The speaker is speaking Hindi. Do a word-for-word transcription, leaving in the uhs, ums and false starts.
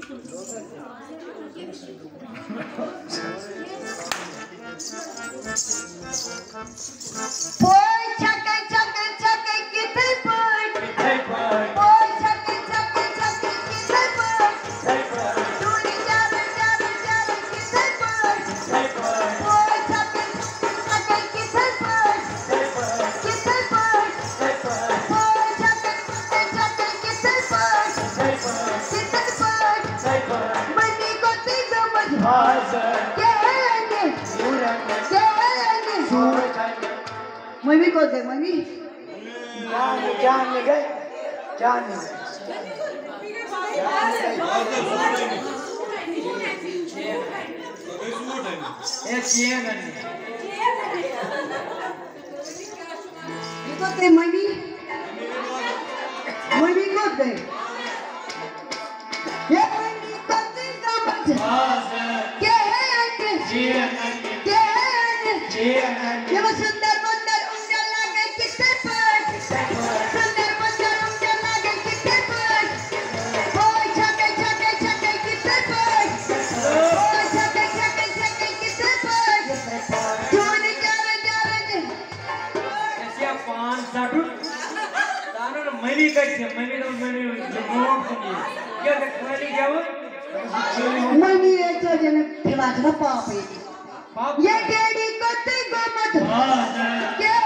मम्मी को दे मम्मी जान जान ले गए जान ले एक चेन नहीं ये को दे मम्मी मम्मी को दे ये मम्मी को दे मत क्या है अंकल चेन क्या है चेन ये वो सुंदर सुंदर उंगल लागे कितने पर सुंदर सुंदर उंगल लागे कितने पर ओए छके छके छके कितने पर ओए छके छके छके कितने पर जोने जावे जावे ऐसे पांच साठू तानो न मनी कैसे मनी तो मनी जोड़ सुनिए क्या खाली क्या वो मनी ये तो जने ठेवा था पाप है पाप ये डेडी को ते गो मत हां क्या